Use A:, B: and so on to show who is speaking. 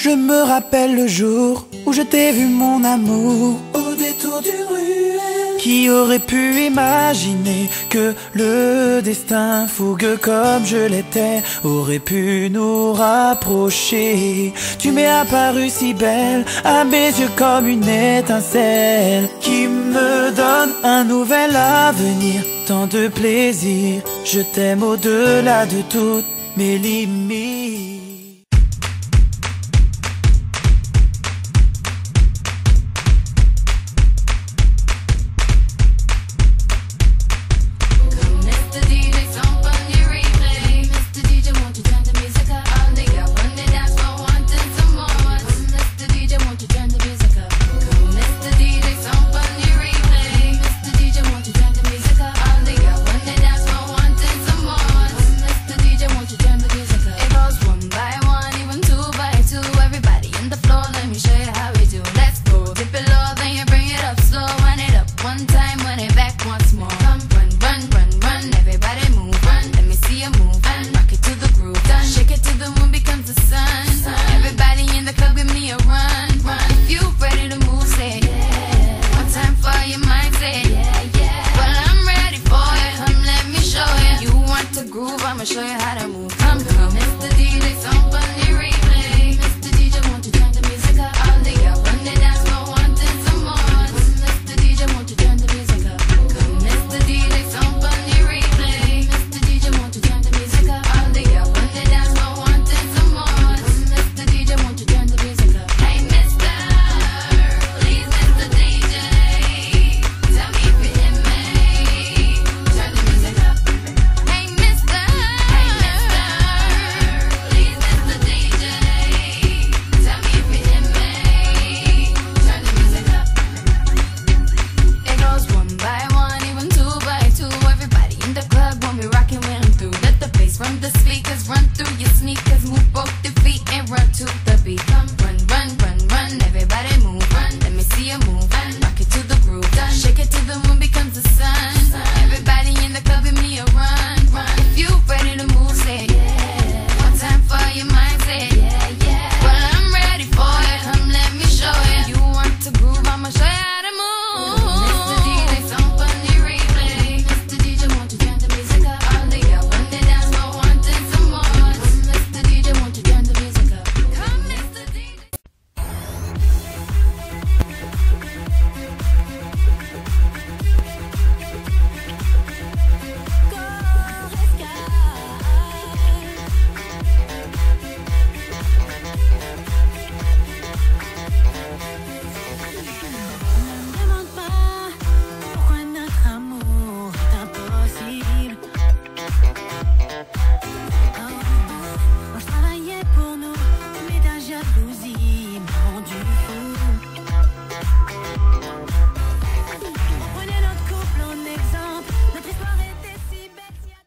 A: Je me rappelle le jour où je t'ai vu mon amour au détour d'une ruelle. Qui aurait pu imaginer que le destin, fougueux comme je l'étais, aurait pu nous rapprocher. Tu m'es apparue si belle, à mes yeux comme une étincelle, qui me donne un nouvel avenir, tant de plaisir. Je t'aime au-delà de toutes mes limites.